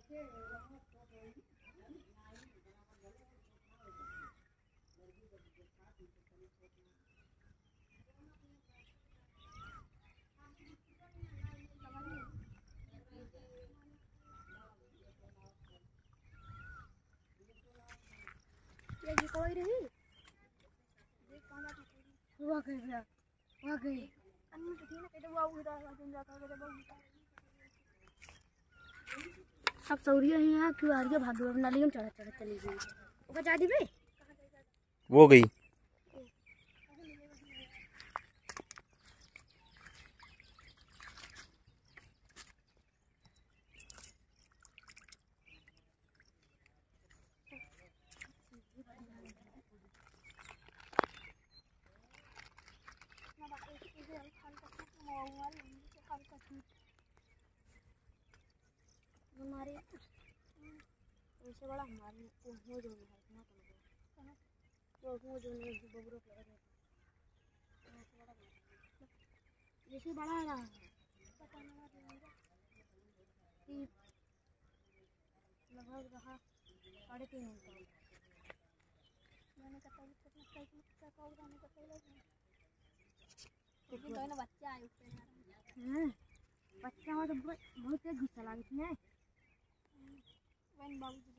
ये कोई रही हुआ गया हुआ गई अन्य तो थी ना कहते हुआ उधर दिन जाता है कहते बहुत अब सौरिया ही यहाँ क्यों आ रही है भागो नाली में चढ़ा चढ़ा चली गई वो चादी पे वो गई हमारे ऐसे बड़ा हमारे वो जो है ना वो जो है बबरो के लगे जैसे बड़ा रहा पता नहीं कि लगभग रहा 3.5 घंटा मैंने कहा कितना साइकिल का उड़ाने का पहले तो ना बच्चा है उससे बच्चा हो तो बहुत तेज गुस्सा लागती है वन बाबू जी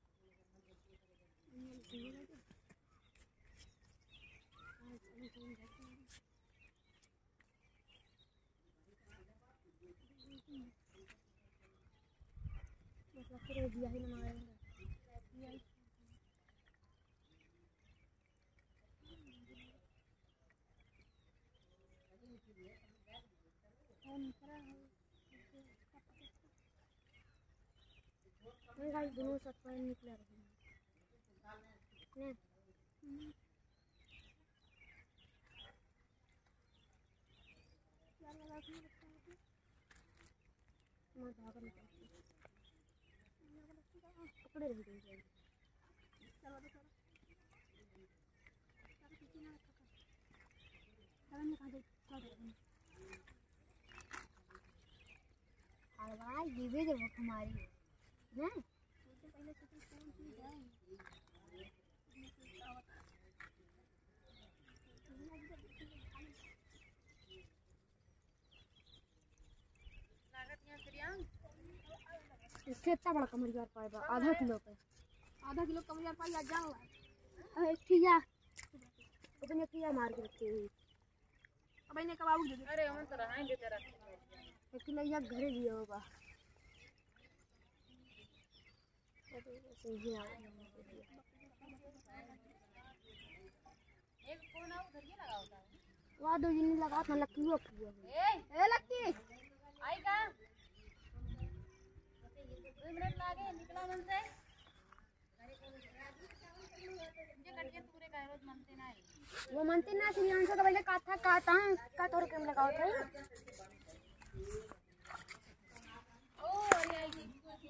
मतलब फिर दिया ही ना गाइस दोनों साथ पर निकला रहे ने क्या लगा कि मैं भाग निकल कपड़े रह गए चलो तो सारा किसी ना सारा ने कहा दे हलवा ये भी जब हमारी हैं पहले से कौन सी है इससे इतना बड़ा कमरिया पाएगा आधा किलो कमरिया पाई जाओ एक किया इतने किया मार के रखते हैं अब इन्हें कबाब दे अरे हम तो रहां दे तेरा एक किलो या घरे दिया होगा एक फोन आओ उधर ये लगा होता है वहां दो जिन्नी लगा था लक्की वो ए लक्की आई का 2 मिनट लागे निकला मन से ये कटिया पूरे का रोज मानते ना है वो मानते ना श्रीयान से तो पहले का तोड़ के लगाओ थे ओ अरे आई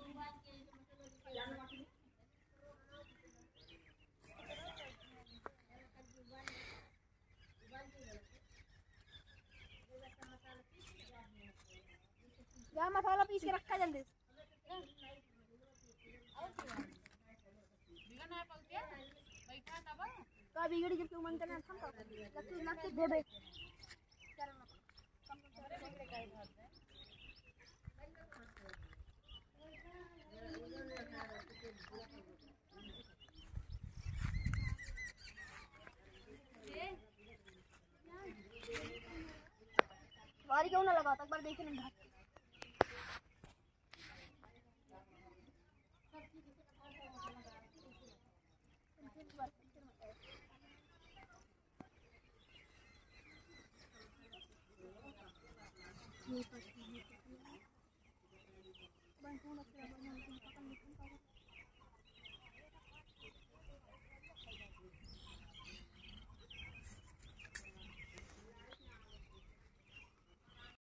या मसाला पीस के रखा जल्दी बैठा तब का बिगड़ी जब क्यों मन करना था लगते दे दे बारी क्यों ना लगा तक बार देखे ना ये